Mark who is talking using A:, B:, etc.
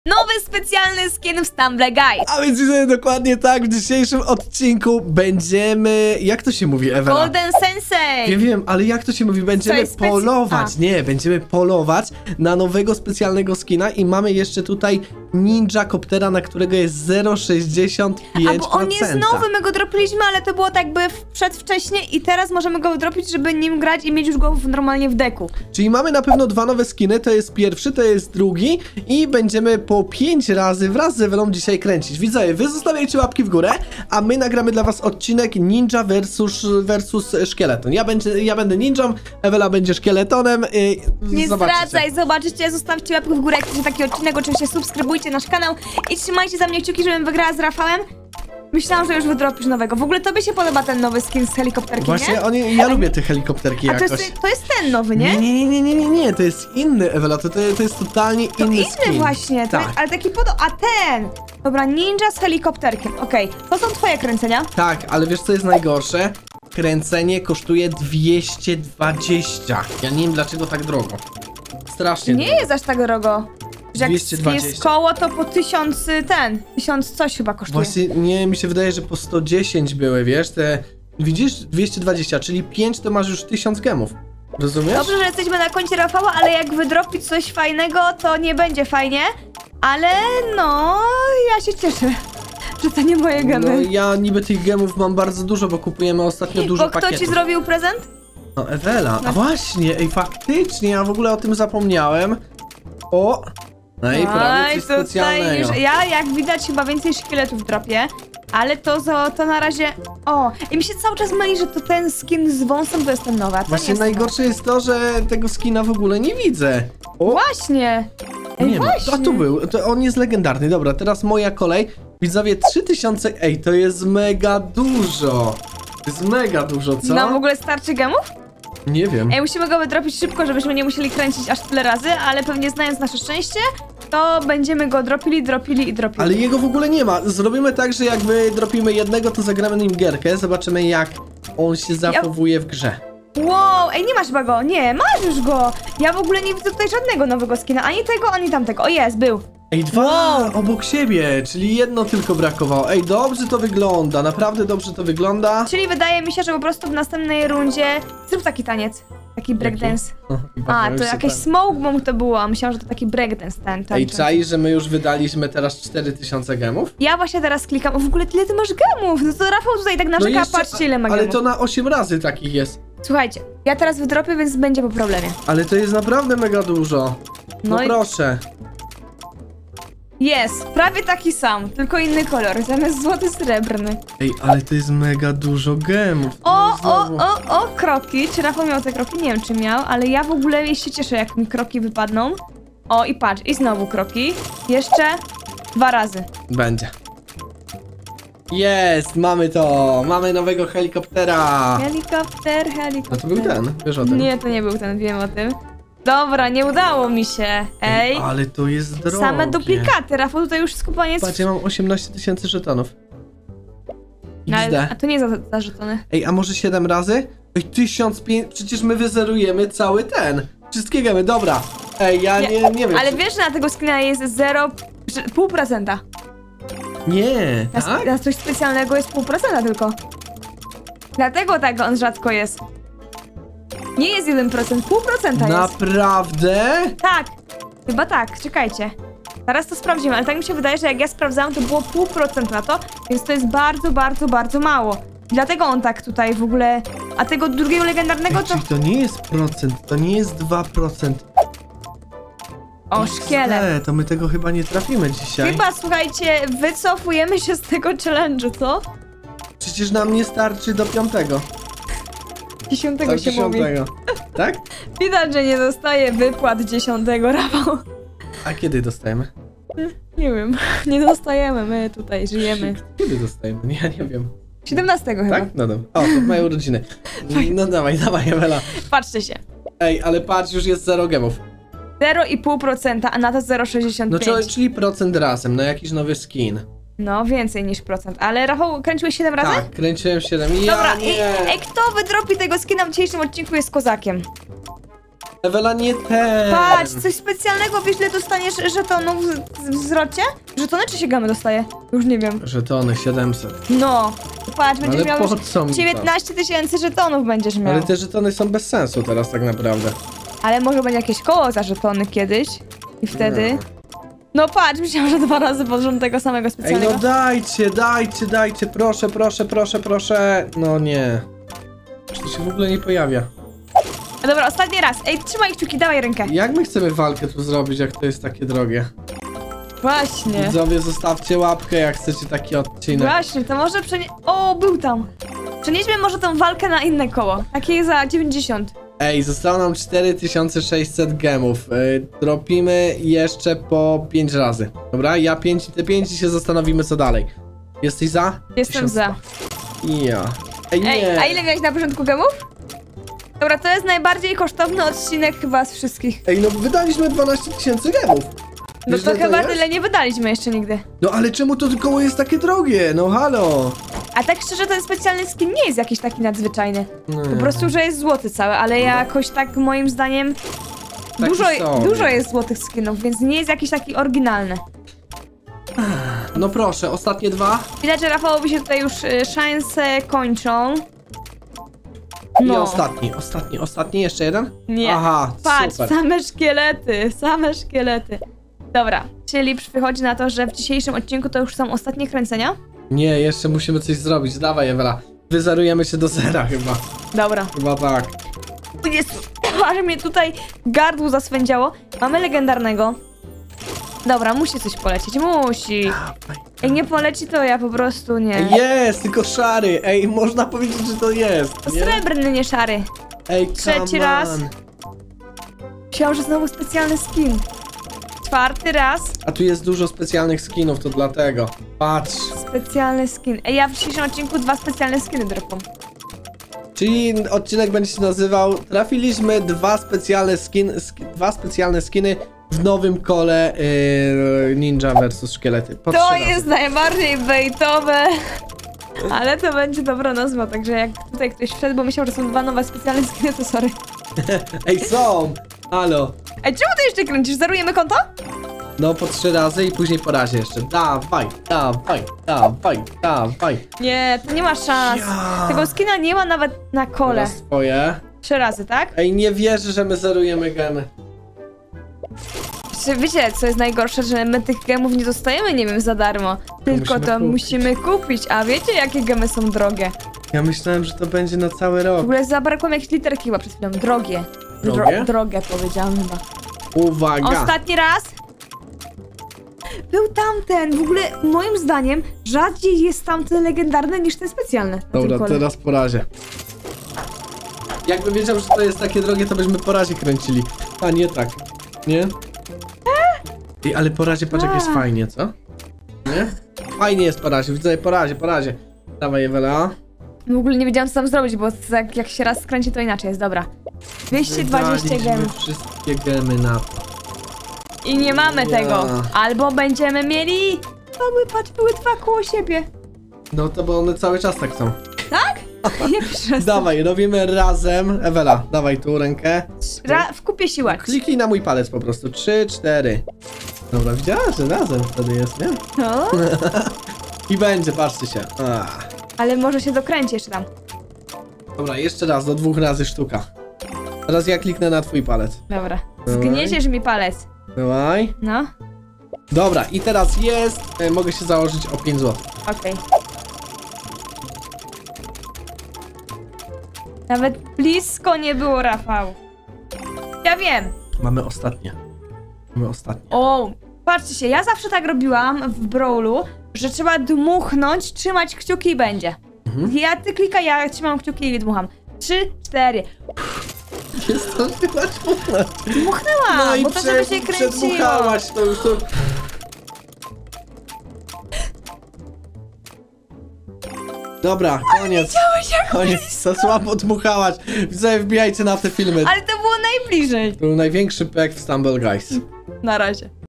A: Nowy specjalny skin w Stumble Guys.
B: A więc dokładnie tak, w dzisiejszym odcinku będziemy... Jak to się mówi, Ewela?
A: Golden Sensei.
B: Wiem, ale jak to się mówi? Będziemy polować, będziemy polować na nowego specjalnego skina i mamy jeszcze tutaj Ninja Coptera, na którego jest 0,65%.
A: A bo on jest nowy, my go dropiliśmy, ale to było tak by przedwcześnie i teraz możemy go dropić, żeby nim grać i mieć już go normalnie w deku.
B: Czyli mamy na pewno dwa nowe skiny, to jest pierwszy, to jest drugi i będziemy po 5 razy wraz z Ewelą dzisiaj kręcić. Widzowie, wy zostawiajcie łapki w górę, a my nagramy dla was odcinek Ninja versus Szkieleton. Ja będę ninją, Ewela będzie szkieletonem.
A: Nie zdradzaj, zobaczycie, zostawcie łapkę w górę, jak chcecie taki odcinek, oczywiście subskrybujcie nasz kanał i trzymajcie za mnie kciuki, żebym wygrała z Rafałem. Myślałam, że już wydropisz nowego. W ogóle tobie się podoba ten nowy skin z helikopterki,
B: właśnie, nie? Ja lubię te helikopterki jakoś.
A: To jest ten nowy, nie?
B: Nie, to jest inny, Ewela, to jest totalnie inny skin.
A: Inny właśnie,
B: tak.
A: Ale taki a ten! Dobra, ninja z helikopterkiem, okej. To są twoje kręcenia?
B: Tak, ale wiesz co jest najgorsze? Kręcenie kosztuje 220. Ja nie wiem dlaczego tak drogo. Strasznie
A: Nie jest aż tak drogo. Że jak
B: 220.
A: jest koło, to po 1000 1000 coś chyba kosztuje.
B: Właśnie, nie, mi się wydaje, że po 110 były, wiesz, widzisz, 220, czyli 5 to masz już 1000 gemów. Rozumiesz?
A: Dobrze, że jesteśmy na koncie Rafała, ale jak wydropić coś fajnego, to nie będzie fajnie. Ale no, ja się cieszę, że to nie moje gemy.
B: No ja niby tych gemów mam bardzo dużo, bo kupujemy ostatnio dużo pakietów.
A: Bo kto ci zrobił prezent?
B: No Ewela, a właśnie, faktycznie, ja w to w ogóle zapomniałem. O! No i prawie coś specjalnego.
A: Ja, jak widać, chyba więcej szkieletów dropię. Ale to na razie... O! I mi się cały czas myli, że to ten skin z wąsem to jest ten nowy.
B: Właśnie najgorsze jest to, że tego skina w ogóle nie widzę. O!
A: Właśnie!
B: Nie ma. A tu był. On jest legendarny. Dobra, teraz moja kolej. Widzowie, 3000... Ej, to jest mega dużo. To jest mega dużo, co?
A: Nam w ogóle starczy gemów?
B: Nie wiem.
A: Ej, musimy go wydropić szybko, żebyśmy nie musieli kręcić aż tyle razy, ale pewnie znając nasze szczęście, to będziemy go dropili.
B: Ale jego w ogóle nie ma. Zrobimy tak, że jakby dropimy jednego, to zagramy nim gierkę. Zobaczymy, jak on się zachowuje w grze.
A: Wow, ej, nie masz chyba go. Nie, masz już go. Ja w ogóle nie widzę tutaj żadnego nowego skina. Ani tego, ani tamtego. O, jest, był.
B: Ej, dwa obok siebie, czyli jedno tylko brakowało. Ej, dobrze to wygląda, naprawdę dobrze to wygląda.
A: Czyli wydaje mi się, że po prostu w następnej rundzie zrób taki taniec. Taki breakdance. A, to jakieś smoke bomb to było, a myślałam, że to taki breakdance ten.
B: Ej, czai, że my już wydaliśmy teraz 4000 gemów?
A: Ja właśnie teraz klikam, o w ogóle tyle ty masz gemów, no to Rafał tutaj tak narzeka, no patrzcie ile ma gemów.
B: Ale to na 8 razy takich jest.
A: Słuchajcie, ja teraz wydropię, więc będzie po problemie.
B: Ale to jest naprawdę mega dużo. No proszę.
A: Jest, prawie taki sam, tylko inny kolor, zamiast złoty srebrny.
B: Ej, ale to jest mega dużo gemów.
A: O, kroki. Czy Rafał miał te kroki? Nie wiem, czy miał, ale ja w ogóle się cieszę, jak mi kroki wypadną. O, i patrz, i znowu kroki. Jeszcze 2 razy.
B: Będzie. Jest, mamy to! Mamy nowego helikoptera!
A: Helikopter.
B: No to był ten, wiesz o tym?
A: Nie, to nie był ten, wiem o tym. Dobra, nie udało mi się. Ej,
B: ale to jest drogie.
A: Same duplikaty, Rafał tutaj już skupanie jest...
B: Patrz, ja mam 18 000 żetonów.
A: No, a to nie za żetony.
B: Ej, a może 7 razy? Ej, 1500, przecież my wyzerujemy cały ten. Wszystkie gemy, dobra. Ej, ja nie wiem.
A: Ale wiesz, że na tego skina jest 0,5%.
B: Nie, tak?
A: Na coś specjalnego jest 0,5% tylko. Dlatego tak on rzadko jest. Nie jest 1%, 0,5% jest.
B: Naprawdę?
A: Tak, chyba tak, czekajcie. Zaraz to sprawdzimy, ale tak mi się wydaje, że jak ja sprawdzałam, to było 0,5% na to, więc to jest bardzo mało. Dlatego on tak tutaj w ogóle... A tego drugiego legendarnego to...
B: Czyli to nie jest procent, to nie jest 2%.
A: O, szkielet.
B: To my tego chyba nie trafimy dzisiaj.
A: Chyba, słuchajcie, wycofujemy się z tego challenge'u, co?
B: Przecież nam nie starczy do 5.
A: 10 się mówi.
B: Tak?
A: Widać, że nie dostaje wypłat 10, Rafał.
B: A kiedy dostajemy?
A: Nie wiem, nie dostajemy, my tutaj żyjemy.
B: Kiedy dostajemy? Ja nie wiem.
A: 17 chyba.
B: Tak? No dobra. O, to moje urodziny. No dawaj, Ewela.
A: Patrzcie się.
B: Ej, ale patrz, już jest 0 gemów.
A: 0,5%, a na to 0,65.
B: No czyli procent razem, no jakiś nowy skin.
A: No, więcej niż procent. Ale Rafał, kręciłeś 7 razy?
B: Tak, kręciłem 7.
A: Dobra,
B: nie.
A: Ej, kto wydropi tego skina w dzisiejszym odcinku jest kozakiem.
B: Ewela, nie ten.
A: Patrz, coś specjalnego, wiesz ile dostaniesz żetonów w zwrocie? Żetony czy się gamy dostaje? Już nie wiem.
B: Żetony 700.
A: No, patrz, będziesz
B: Ale
A: miał
B: po
A: już
B: co mi to?
A: 19 000 żetonów będziesz miał.
B: Ale te żetony są bez sensu teraz tak naprawdę.
A: Ale może będzie jakieś koło za żetony kiedyś i wtedy... No patrz, myślałam, że 2 razy pod rząd tego samego
B: Ej,
A: specjalnego.
B: no dajcie, proszę. No nie. Czy to się w ogóle nie pojawia?
A: No dobra, ostatni raz. Ej, trzymaj kciuki, dawaj rękę.
B: Jak my chcemy walkę tu zrobić, jak to jest takie drogie?
A: Właśnie.
B: Widzowie, zostawcie łapkę, jak chcecie taki odcinek.
A: Właśnie, to może O, był tam. Przenieśmy może tą walkę na inne koło. Takie za 90.
B: Ej, zostało nam 4600 gemów. Dropimy jeszcze po 5 razy. Dobra, ja 5 i ty 5 i się zastanowimy, co dalej. Jesteś za?
A: Jestem
B: 1100.
A: za.
B: Ja. Ej, nie.
A: Ej, a ile miałeś na początku gemów? Dobra, to jest najbardziej kosztowny odcinek chyba z wszystkich.
B: Ej, no wydaliśmy 12 000 gemów.
A: No
B: Wiesz,
A: to
B: ile
A: chyba
B: jest?
A: tyle nie wydaliśmy jeszcze nigdy.
B: No ale czemu to koło jest takie drogie? No halo.
A: A tak szczerze, ten specjalny skin nie jest jakiś taki nadzwyczajny.
B: No.
A: Po prostu, że jest złoty cały, ale jakoś tak moim zdaniem
B: Taki sobie.
A: dużo jest złotych skinów, więc nie jest jakiś taki oryginalny.
B: No proszę, ostatnie 2.
A: Widać, że Rafałowi się tutaj już szanse kończą.
B: I
A: No.
B: ostatni, jeszcze jeden?
A: Nie.
B: Aha,
A: Patrz,
B: super.
A: same szkielety. Dobra, czyli wychodzi na to, że w dzisiejszym odcinku to już są ostatnie kręcenia?
B: Nie, jeszcze musimy coś zrobić. Dawaj, Ewela. Wyzerujemy się do zera chyba.
A: Dobra.
B: Chyba tak.
A: Jest, aż mnie tutaj gardło zaswędziało. Mamy legendarnego. Dobra, musi coś polecieć, musi. Jak nie poleci, to ja po prostu nie.
B: Jest, tylko szary. Ej, można powiedzieć, że to jest.
A: To
B: Nie?
A: srebrny, nie szary.
B: Ej,
A: Trzeci
B: come
A: raz.
B: on.
A: Myślałam, że znowu specjalny skin. 4. raz.
B: A tu jest dużo specjalnych skinów, to dlatego. Patrz.
A: Specjalny skin. Ej, ja w dzisiejszym odcinku 2 specjalne skiny dropam.
B: Czyli odcinek będzie się nazywał Trafiliśmy dwa specjalne skiny w nowym kole Ninja vs Szkielety. Po 3
A: To
B: razy.
A: jest najbardziej bejtowe. Ale to będzie dobra nazwa, także jak tutaj ktoś wszedł, bo myślał, że są 2 nowe specjalne skiny, to sorry.
B: Ej, są! Halo.
A: Ej, czemu ty jeszcze kręcisz? Zerujemy konto?
B: No po 3 razy i później po razie jeszcze. Dawaj.
A: Nie, to nie ma szans.
B: Ja.
A: Tego skina nie ma nawet na kole.
B: Teraz swoje.
A: 3 razy, tak?
B: Ej, nie wierzę, że my zerujemy gemy.
A: Czy wiecie, co jest najgorsze, że my tych gemów nie dostajemy, nie wiem, za darmo. Tylko
B: musimy
A: to
B: kupić.
A: musimy kupić, a wiecie, jakie gemy są drogie?
B: Ja myślałem, że to będzie na cały
A: W
B: rok.
A: ogóle zabrakło mi jakieś literki chyba przed chwilą. Drogie.
B: Drogie?
A: Drogie powiedziałam chyba.
B: Uwaga.
A: Ostatni raz. Był tamten. W ogóle moim zdaniem rzadziej jest tamten legendarny niż ten specjalny. na tym
B: Dobra,
A: kole.
B: teraz po razie. Jakby wiedział, że to jest takie drogie, to byśmy po razie kręcili. A nie tak. Nie? Ej, ale po razie patrz jak jest fajnie, co? Nie? Fajnie jest po razie, widzę po razie. Dawaj, Ewela.
A: W ogóle nie wiedziałam, co tam zrobić, bo jak się raz skręci, to inaczej jest. Dobra. 220
B: Wydaliśmy
A: gemów.
B: wszystkie gemy na to.
A: I nie mamy
B: Ja.
A: tego. Albo będziemy mieli... Patrz, były 2 koło siebie.
B: No to bo one cały czas tak są.
A: Tak? Nie piszę.
B: Dawaj, robimy razem. Ewela, dawaj tu rękę.
A: W kupie siła.
B: Kliknij na mój palec po prostu. 3, 4. Dobra, widziałaś, że razem wtedy jest, nie?
A: No,
B: I będzie, patrzcie się.
A: ale może się dokręci jeszcze tam.
B: Dobra, jeszcze raz, do 2 razy sztuka. Teraz ja kliknę na twój palec.
A: Dobra.
B: Dawaj.
A: Zgnieciesz mi palec.
B: Dawaj.
A: No,
B: Dobra, i teraz jest. Mogę się założyć o 5 zł.
A: okej. Nawet blisko nie było, Rafał. Ja wiem.
B: Mamy ostatnie.
A: O, patrzcie się, ja zawsze tak robiłam w Brawlu, że trzeba dmuchnąć, trzymać kciuki i będzie. Ty klikaj, ja trzymam kciuki i dmucham. 3, 4.
B: Jest to chyba dmuchnąć.
A: Dmuchnęłam,
B: No i
A: bo to żeby się kręciło.
B: przedmuchałaś to już to... Dobra, koniec. Koniec, to słabo dmuchałaś. Widzę, wbijajcie na te filmy.
A: Ale to było najbliżej.
B: To był największy pek w Stumble Guys.
A: Na razie.